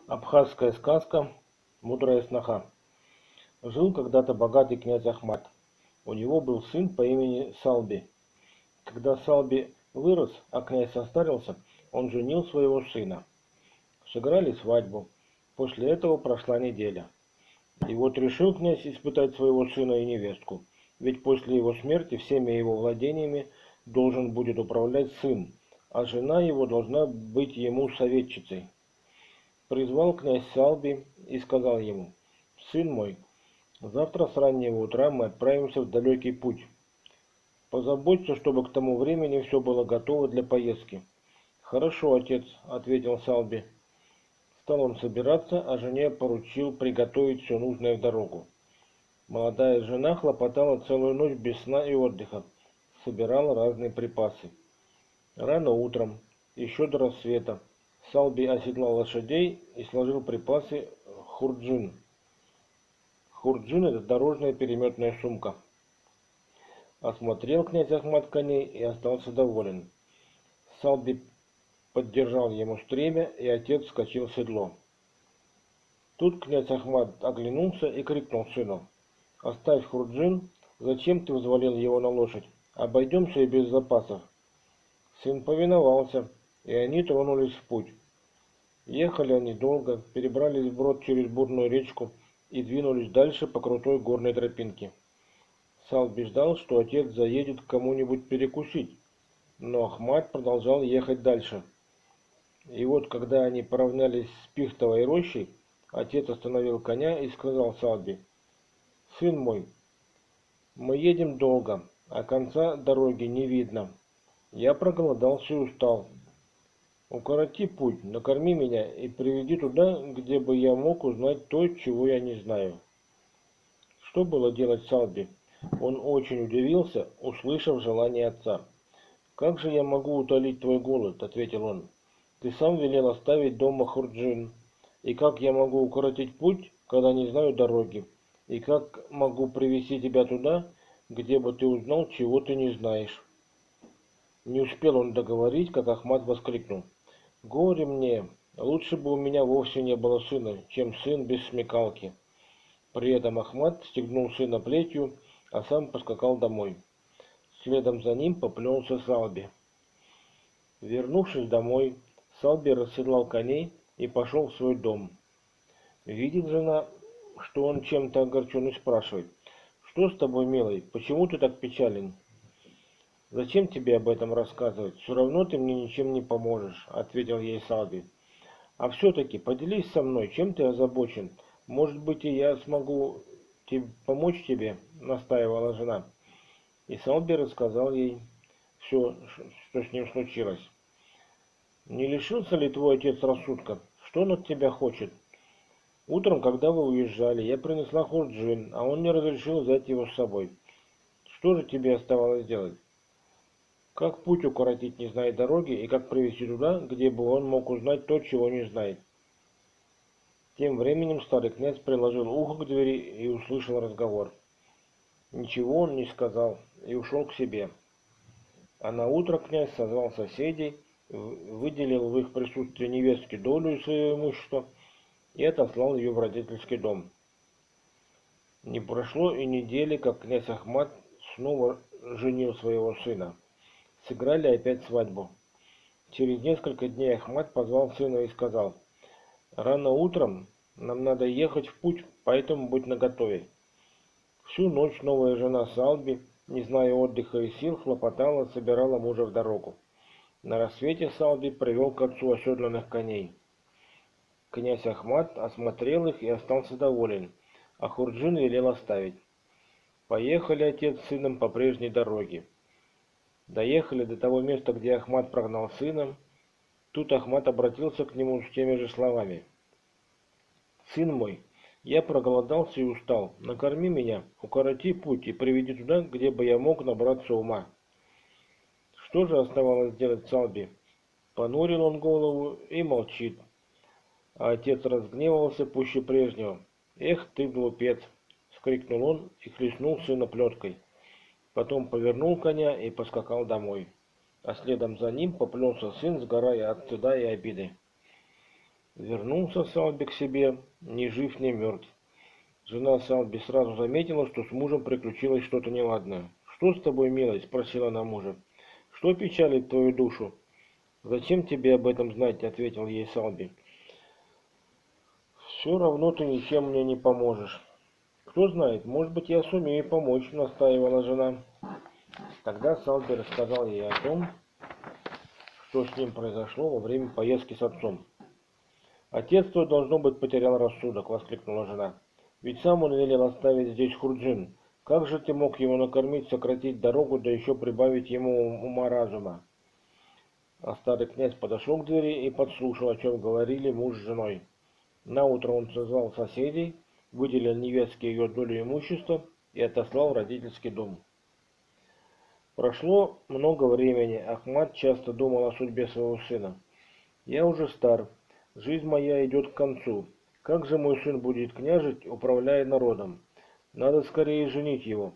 Абхазская сказка «Мудрая сноха». Жил когда-то богатый князь Ахмат. У него был сын по имени Салби. Когда Салби вырос, а князь состарился, он женил своего сына. Сыграли свадьбу. После этого прошла неделя. И вот решил князь испытать своего сына и невестку. Ведь после его смерти всеми его владениями должен будет управлять сын, а жена его должна быть ему советчицей. Призвал князь Салби и сказал ему: «Сын мой, завтра с раннего утра мы отправимся в далекий путь. Позаботься, чтобы к тому времени все было готово для поездки». «Хорошо, отец», — ответил Салби. Стал он собираться, а жене поручил приготовить все нужное в дорогу. Молодая жена хлопотала целую ночь без сна и отдыха, собирала разные припасы. Рано утром, еще до рассвета, Салби оседлал лошадей и сложил припасы в хурджин. Хурджин — это дорожная переметная сумка. Осмотрел князь Ахмат коней и остался доволен. Салби поддержал ему стремя, и отец вскочил в седло. Тут князь Ахмат оглянулся и крикнул сыну: «Оставь хурджин, зачем ты взвалил его на лошадь? Обойдемся и без запасов». Сын повиновался, и они тронулись в путь. Ехали они долго, перебрались вброд через бурную речку и двинулись дальше по крутой горной тропинке. Салби ждал, что отец заедет к кому-нибудь перекусить, но Ахмат продолжал ехать дальше. И вот, когда они поравнялись с пихтовой рощей, отец остановил коня и сказал Салби: «Сын мой, мы едем долго, а конца дороги не видно. Я проголодался и устал. Укороти путь, накорми меня и приведи туда, где бы я мог узнать то, чего я не знаю». Что было делать Салби? Он очень удивился, услышав желание отца. «Как же я могу утолить твой голод?» — ответил он. «Ты сам велел оставить дома хурджин. И как я могу укоротить путь, когда не знаю дороги? И как могу привести тебя туда, где бы ты узнал, чего ты не знаешь?» Не успел он договорить, как Ахмат воскликнул: «Горе мне! Лучше бы у меня вовсе не было сына, чем сын без смекалки». При этом Ахмат стегнул сына плетью, а сам поскакал домой. Следом за ним поплелся Салби. Вернувшись домой, Салби расседлал коней и пошел в свой дом. Видит жена, что он чем-то огорчен, и спрашивает: «Что с тобой, милый? Почему ты так печален?» «Зачем тебе об этом рассказывать? Все равно ты мне ничем не поможешь», — ответил ей Салби. «А все-таки поделись со мной, чем ты озабочен? Может быть, и я смогу помочь тебе», — настаивала жена. И Салби рассказал ей все, что с ним случилось. «Не лишился ли твой отец рассудка? Что он от тебя хочет? Утром, когда вы уезжали, я принесла хурджин, а он не разрешил взять его с собой. Что же тебе оставалось делать? Как путь укоротить, не зная дороги, и как привести туда, где бы он мог узнать то, чего не знает?» Тем временем старый князь приложил ухо к двери и услышал разговор. Ничего он не сказал и ушел к себе. А на утро князь созвал соседей, выделил в их присутствии невестке долю из своего имущества и отослал ее в родительский дом. Не прошло и недели, как князь Ахмат снова женил своего сына. Сыграли опять свадьбу. Через несколько дней Ахмат позвал сына и сказал: «Рано утром нам надо ехать в путь, поэтому будь наготове». Всю ночь новая жена Салби, не зная отдыха и сил, хлопотала, собирала мужа в дорогу. На рассвете Салби привел к отцу оседланных коней. Князь Ахмат осмотрел их и остался доволен, а хурджин велел оставить. Поехали отец с сыном по прежней дороге. Доехали до того места, где Ахмат прогнал сына. Тут Ахмат обратился к нему с теми же словами: «Сын мой, я проголодался и устал. Накорми меня, укороти путь и приведи туда, где бы я мог набраться ума». Что же оставалось делать Салби? Понурил он голову и молчит. А отец разгневался пуще прежнего. «Эх ты, глупец!» — вскрикнул он и хлестнул сына плеткой. Потом повернул коня и поскакал домой. А следом за ним поплелся сын, сгорая от стыда и обиды. Вернулся Салби к себе, ни жив, ни мертв. Жена Салби сразу заметила, что с мужем приключилось что-то неладное. «Что с тобой, милый?» – спросила она мужа. «Что печалит твою душу?» «Зачем тебе об этом знать?» – ответил ей Салби. «Все равно ты ничем мне не поможешь». «Кто знает, может быть, я сумею помочь», – настаивала жена. Тогда Салби рассказал ей о том, что с ним произошло во время поездки с отцом. «Отец твой, должно быть, потерял рассудок», — воскликнула жена. «Ведь сам он велел оставить здесь Хурджин. Как же ты мог его накормить, сократить дорогу, да еще прибавить ему ума-разума?» А старый князь подошел к двери и подслушал, о чем говорили муж с женой. Наутро он созвал соседей, выделил невестке ее долю имущества и отослал в родительский дом. Прошло много времени. Ахмад часто думал о судьбе своего сына. «Я уже стар. Жизнь моя идет к концу. Как же мой сын будет княжить, управляя народом? Надо скорее женить его.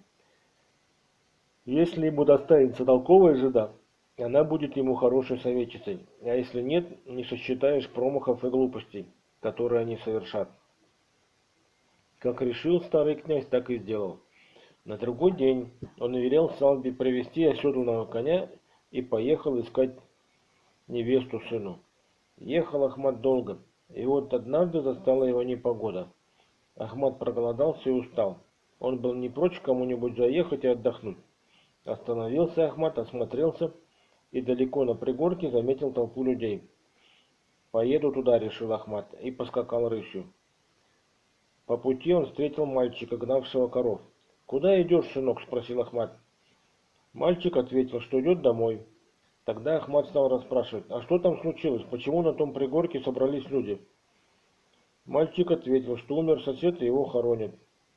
Если ему достанется толковая жена, она будет ему хорошей советчицей, а если нет, не сосчитаешь промахов и глупостей, которые они совершат». Как решил старый князь, так и сделал. На другой день он велел Салби привести оседланного коня и поехал искать невесту сыну. Ехал Ахмат долго, и вот однажды застала его непогода. Ахмат проголодался и устал. Он был не прочь кому-нибудь заехать и отдохнуть. Остановился Ахмат, осмотрелся и далеко на пригорке заметил толпу людей. «Поеду туда», — решил Ахмат, и поскакал рысью. По пути он встретил мальчика, гнавшего коров. «Куда идешь, сынок?» — спросил Ахмат. Мальчик ответил, что идет домой. Тогда Ахмат стал расспрашивать: «А что там случилось? Почему на том пригорке собрались люди?» Мальчик ответил, что умер сосед и его хоронят.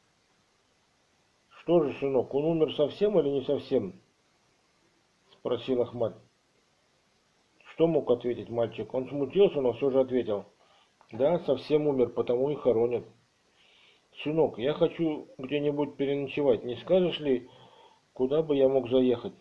«Что же, сынок, он умер совсем или не совсем?» — спросил Ахмат. Что мог ответить мальчик? Он смутился, но все же ответил: «Да, совсем умер, потому и хоронят». «Сынок, я хочу где-нибудь переночевать. Не скажешь ли, куда бы я мог заехать?»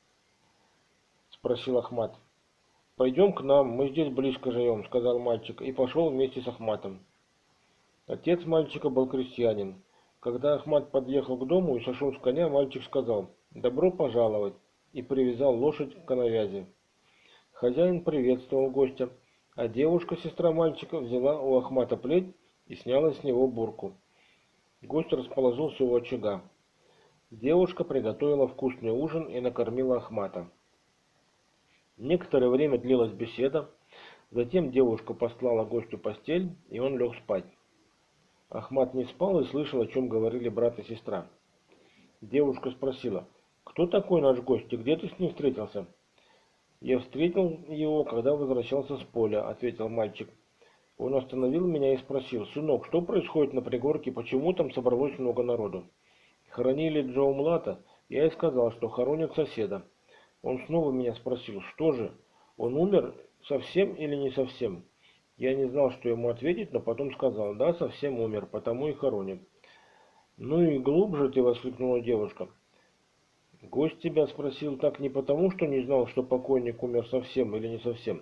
— спросил Ахмат. «Пойдем к нам, мы здесь близко живем», — сказал мальчик, и пошел вместе с Ахматом. Отец мальчика был крестьянин. Когда Ахмат подъехал к дому и сошел с коня, мальчик сказал: «Добро пожаловать», и привязал лошадь к коновязи. Хозяин приветствовал гостя, а девушка, сестра мальчика, взяла у Ахмата плеть и сняла с него бурку. Гость расположился у очага. Девушка приготовила вкусный ужин и накормила Ахмата. Некоторое время длилась беседа, затем девушка постлала гостю постель, и он лег спать. Ахмат не спал и слышал, о чем говорили брат и сестра. Девушка спросила: «Кто такой наш гость и где ты с ним встретился?» «Я встретил его, когда возвращался с поля», — ответил мальчик. Он остановил меня и спросил: «Сынок, что происходит на пригорке, почему там собралось много народу?» Хоронили Джо Млата, я и сказал, что хоронят соседа. Он снова меня спросил: «Что же, он умер совсем или не совсем?» Я не знал, что ему ответить, но потом сказал: «Да, совсем умер, потому и хоронят». «Ну и глубже ты!» — воскликнула девушка. «Гость тебя спросил так не потому, что не знал, что покойник умер совсем или не совсем.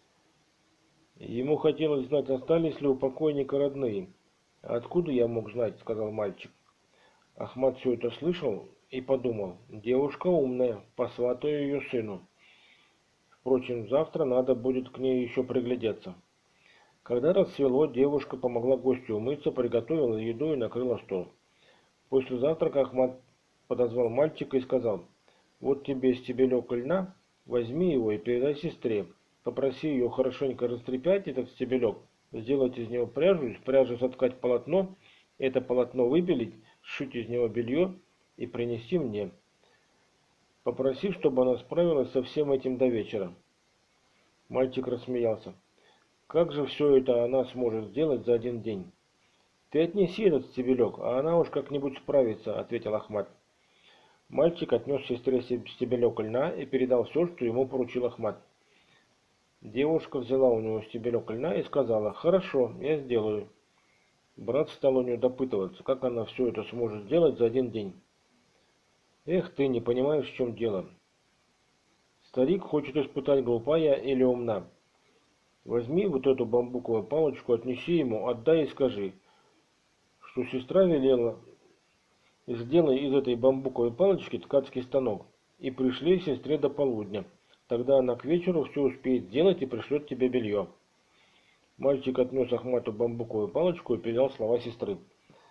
Ему хотелось знать, остались ли у покойника родные». «А откуда я мог знать?» — сказал мальчик. Ахмат все это слышал и подумал: девушка умная, посватаю ее сыну. Впрочем, завтра надо будет к ней еще приглядеться. Когда рассвело, девушка помогла гостю умыться, приготовила еду и накрыла стол. После завтрака Ахмат подозвал мальчика и сказал: «Вот тебе стебелек льна, возьми его и передай сестре. Попроси ее хорошенько растрепать этот стебелек, сделать из него пряжу, из пряжи соткать полотно, это полотно выбелить, сшить из него белье и принести мне. Попроси, чтобы она справилась со всем этим до вечера». Мальчик рассмеялся. «Как же все это она сможет сделать за один день?» «Ты отнеси этот стебелек, а она уж как-нибудь справится», — ответил Ахмат. Мальчик отнес сестре стебелек льна и передал все, что ему поручил Ахмат. Девушка взяла у него стебелек льна и сказала: «Хорошо, я сделаю». Брат стал у нее допытываться, как она все это сможет сделать за один день. «Эх, ты не понимаешь, в чем дело. Старик хочет испытать, глупа я или умна. Возьми вот эту бамбуковую палочку, отнеси ему, отдай и скажи, что сестра велела, сделай из этой бамбуковой палочки ткацкий станок и пришли сестре до полудня. Тогда она к вечеру все успеет сделать и пришлет тебе белье. Мальчик отнес Ахмату бамбуковую палочку и передал слова сестры.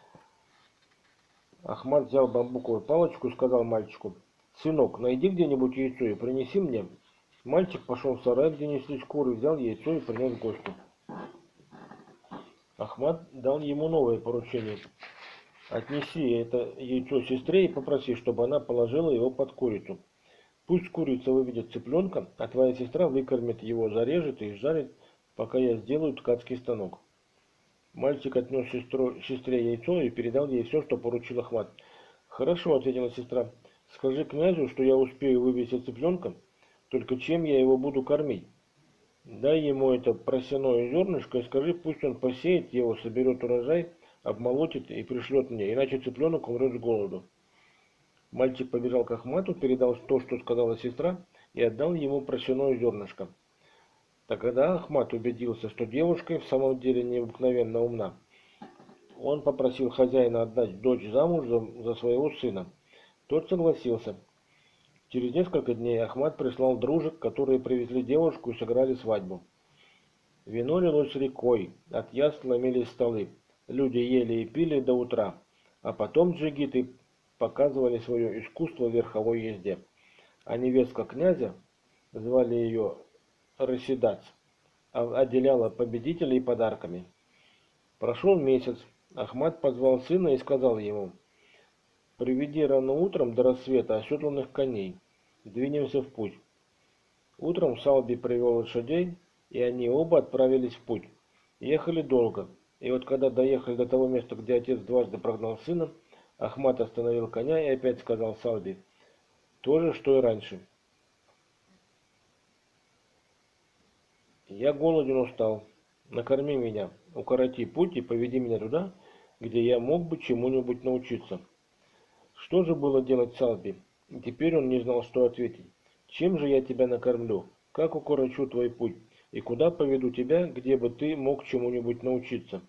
Ахмат взял бамбуковую палочку и сказал мальчику: «Сынок, найди где-нибудь яйцо и принеси мне». Мальчик пошел в сарай, где несли шкуры, взял яйцо и принес гостю. Ахмат дал ему новое поручение: «Отнеси это яйцо сестре и попроси, чтобы она положила его под курицу. Пусть курица выведет цыпленка, а твоя сестра выкормит его, зарежет и жарит, пока я сделаю ткацкий станок». Мальчик отнес сестре яйцо и передал ей все, что поручил Ахмат. «Хорошо», — ответила сестра, — «скажи князю, что я успею вывесить цыпленка, только чем я его буду кормить? Дай ему это просяное зернышко и скажи, пусть он посеет его, соберет урожай, обмолотит и пришлет мне, иначе цыпленок умрет с голоду». Мальчик побежал к Ахмату, передал то, что сказала сестра, и отдал ему просяное зернышко. Тогда Ахмат убедился, что девушка и в самом деле необыкновенно умна. Он попросил хозяина отдать дочь замуж за своего сына. Тот согласился. Через несколько дней Ахмат прислал дружек, которые привезли девушку и сыграли свадьбу. Вино лилось рекой, от яств ломились столы. Люди ели и пили до утра, а потом джигиты показывали свое искусство в верховой езде. А невестка князя, звали ее Расидац, отделяла победителей подарками. Прошел месяц. Ахмат позвал сына и сказал ему: «Приведи рано утром до рассвета оседланных коней. Двинемся в путь». Утром Салби привел лошадей, и они оба отправились в путь. Ехали долго, и вот когда доехали до того места, где отец дважды прогнал сына, Ахмат остановил коня и опять сказал Салби то же, что и раньше: «Я голоден, устал. Накорми меня, укороти путь и поведи меня туда, где я мог бы чему-нибудь научиться». Что же было делать Салби? И теперь он не знал, что ответить. «Чем же я тебя накормлю? Как укорочу твой путь? И куда поведу тебя, где бы ты мог чему-нибудь научиться?»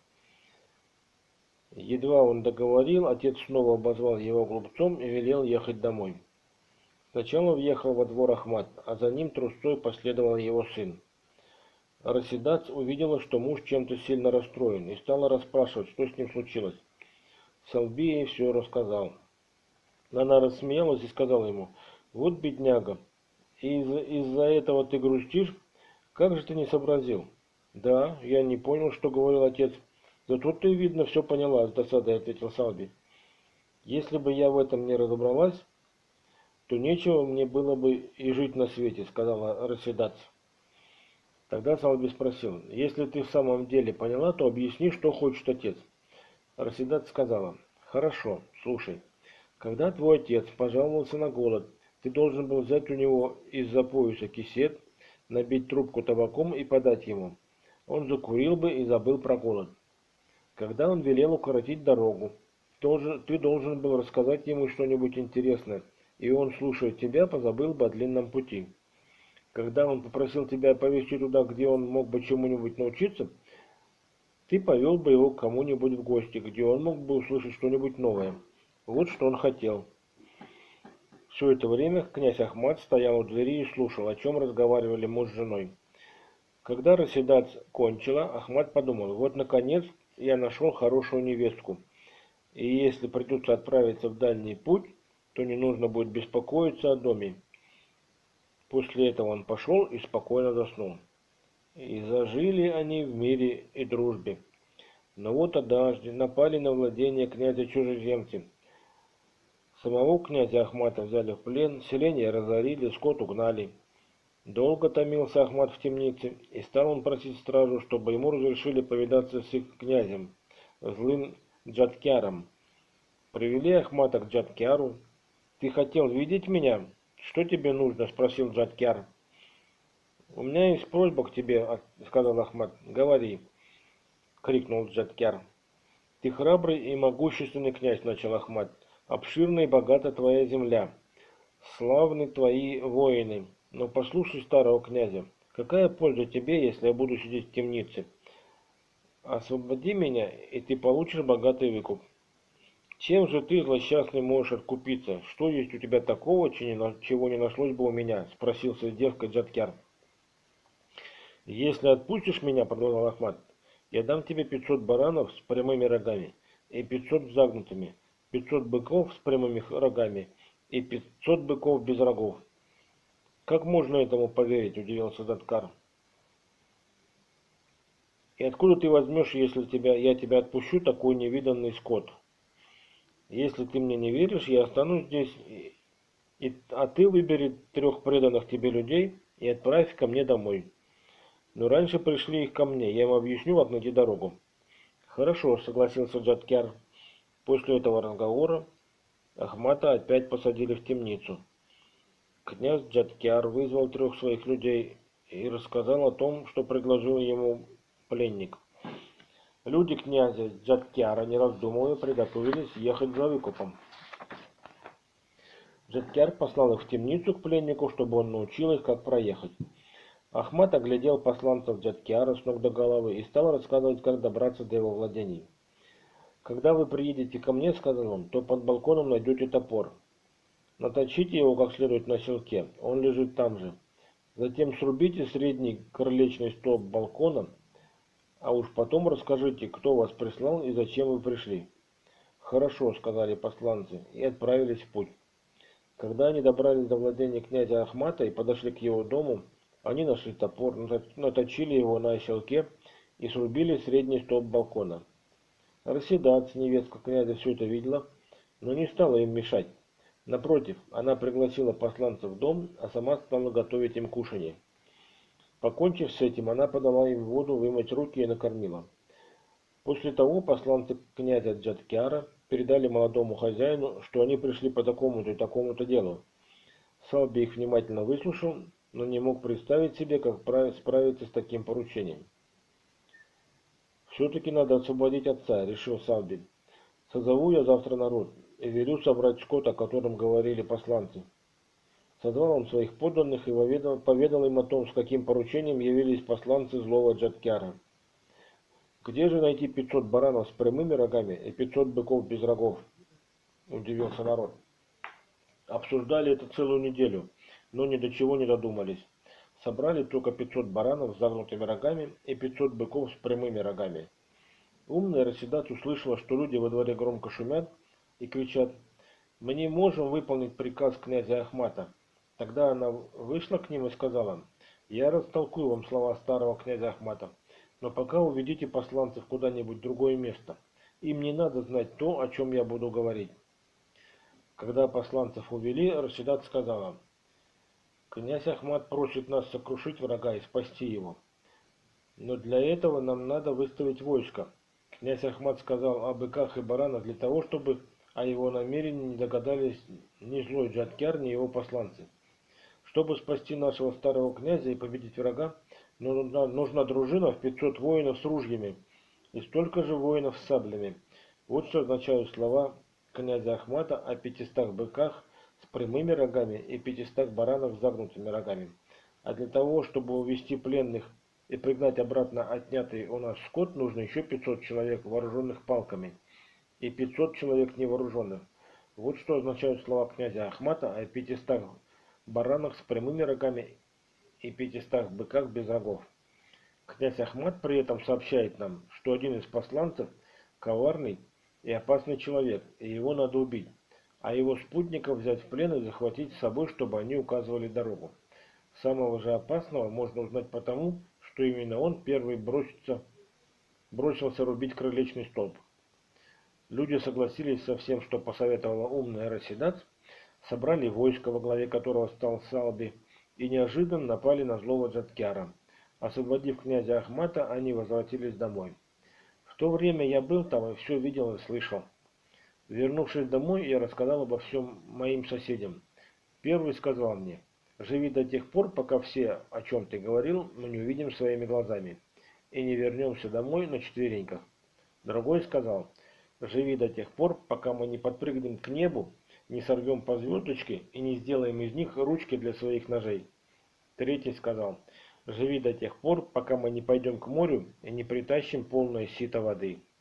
Едва он договорил, отец снова обозвал его глупцом и велел ехать домой. Сначала въехал во двор Ахмат, а за ним трусцой последовал его сын. Расидац увидела, что муж чем-то сильно расстроен, и стала расспрашивать, что с ним случилось. Салби ей все рассказал. Она рассмеялась и сказала ему: «Вот бедняга, и из-за этого ты грустишь? Как же ты не сообразил?» «Да, я не понял, что говорил отец». «Зато ты, видно, все поняла», — с досадой ответил Салби. «Если бы я в этом не разобралась, то нечего мне было бы и жить на свете», — сказала Расидац. Тогда Салби спросил: «Если ты в самом деле поняла, то объясни, что хочет отец». Расидац сказала: «Хорошо, слушай. Когда твой отец пожаловался на голод, ты должен был взять у него из-за пояса кисет, набить трубку табаком и подать ему. Он закурил бы и забыл про голод. Когда он велел укоротить дорогу, ты должен был рассказать ему что-нибудь интересное, и он, слушая тебя, позабыл бы о длинном пути. Когда он попросил тебя повезти туда, где он мог бы чему-нибудь научиться, ты повел бы его к кому-нибудь в гости, где он мог бы услышать что-нибудь новое. Вот что он хотел». Все это время князь Ахмат стоял у двери и слушал, о чем разговаривали муж с женой. Когда Расидац кончила, Ахмат подумал: «Вот, наконец, я нашел хорошую невестку, и если придется отправиться в дальний путь, то не нужно будет беспокоиться о доме». После этого он пошел и спокойно заснул. И зажили они в мире и дружбе. Но вот однажды напали на владение князя чужеземцы. Самого князя Ахмата взяли в плен, селение разорили, скот угнали. Долго томился Ахмат в темнице, и стал он просить стражу, чтобы ему разрешили повидаться с их князем, злым Джаткяром. Привели Ахмата к Джаткяру. «Ты хотел видеть меня? Что тебе нужно?» — спросил Джаткяр. «У меня есть просьба к тебе», — сказал Ахмат. «Говори», — крикнул Джаткяр. «Ты храбрый и могущественный князь», — начал Ахмат. «Обширна и богата твоя земля, славны твои воины. Но послушай старого князя. Какая польза тебе, если я буду сидеть в темнице? Освободи меня, и ты получишь богатый выкуп. Чем же ты, злосчастный, можешь откупиться? Что есть у тебя такого, чего не нашлось бы у меня? Спросился девка Джаткяр. Если отпустишь меня, продолжал Ахмат, я дам тебе 500 баранов с прямыми рогами и 500 с загнутыми, 500 быков с прямыми рогами и 500 быков без рогов. Как можно этому поверить, удивился Джаткар. И откуда ты возьмешь, если я тебя отпущу, такой невиданный скот? Если ты мне не веришь, я останусь здесь, а ты выбери 3 преданных тебе людей и отправь ко мне домой. Но раньше пришли их ко мне, я им объясню, как найти дорогу. Хорошо, согласился Джаткяр. После этого разговора Ахмата опять посадили в темницу. Князь Джаткяр вызвал 3 своих людей и рассказал о том, что предложил ему пленник. Люди князя Джаткяра, не раздумывая, приготовились ехать за выкупом. Джаткяр послал их в темницу к пленнику, чтобы он научил их, как проехать. Ахмат оглядел посланцев Джаткяра с ног до головы и стал рассказывать, как добраться до его владений. «Когда вы приедете ко мне, — сказал он, — то под балконом найдете топор. Наточите его как следует на селке, он лежит там же. Затем срубите средний крылечный столб балкона, а уж потом расскажите, кто вас прислал и зачем вы пришли». «Хорошо, — сказали посланцы, и отправились в путь. Когда они добрались до владения князя Ахмата и подошли к его дому, они нашли топор, наточили его на селке и срубили средний столб балкона. Расседац, невестка князя, все это видела, но не стала им мешать. Напротив, она пригласила посланцев в дом, а сама стала готовить им кушанье. Покончив с этим, она подала им воду вымыть руки и накормила. После того посланцы князя Джаткяра передали молодому хозяину, что они пришли по такому-то и такому-то делу. Салби их внимательно выслушал, но не мог представить себе, как справиться с таким поручением. «Все-таки надо освободить отца», — решил Салби. «Созову я завтра народ и велю собрать скот, о котором говорили посланцы». Созвал он своих подданных и поведал им о том, с каким поручением явились посланцы злого Джаткяра. «Где же найти 500 баранов с прямыми рогами и 500 быков без рогов?» — удивился народ. Обсуждали это целую неделю, но ни до чего не додумались. Собрали только 500 баранов с загнутыми рогами и 500 быков с прямыми рогами. Умная Расседат услышала, что люди во дворе громко шумят и кричат: «Мы не можем выполнить приказ князя Ахмата». Тогда она вышла к ним и сказала: «Я растолкую вам слова старого князя Ахмата, но пока уведите посланцев куда-нибудь в другое место. Им не надо знать то, о чем я буду говорить». Когда посланцев увели, Расседат сказала: «Князь Ахмат просит нас сокрушить врага и спасти его. Но для этого нам надо выставить войско». Князь Ахмат сказал о быках и баранах для того, чтобы о его намерении не догадались ни злой Джаткяр, ни его посланцы. Чтобы спасти нашего старого князя и победить врага, нужна дружина в 500 воинов с ружьями и столько же воинов с саблями. Вот что означают слова князя Ахмата о 500 быках с прямыми рогами и 500 баранах с загнутыми рогами. А для того, чтобы увести пленных и пригнать обратно отнятый у нас скот, нужно еще 500 человек, вооруженных палками, и 500 человек невооруженных. Вот что означают слова князя Ахмата о 500 баранах с прямыми рогами и 500 быках без рогов. Князь Ахмат при этом сообщает нам, что один из посланцев коварный и опасный человек, и его надо убить, а его спутников взять в плен и захватить с собой, чтобы они указывали дорогу. Самого же опасного можно узнать потому, что именно он первый бросился рубить крылечный столб. Люди согласились со всем, что посоветовала умная Расседат, собрали войско, во главе которого стал Салби, и неожиданно напали на злого Джаткяра. Освободив князя Ахмата, они возвратились домой. В то время я был там и все видел и слышал. Вернувшись домой, я рассказал обо всем моим соседям. Первый сказал мне: «Живи до тех пор, пока все, о чем ты говорил, мы не увидим своими глазами, и не вернемся домой на четвереньках». Другой сказал: «Живи до тех пор, пока мы не подпрыгнем к небу, не сорвем по звездочке и не сделаем из них ручки для своих ножей». Третий сказал: Живи до тех пор, пока мы не пойдем к морю и не притащим полное сито воды.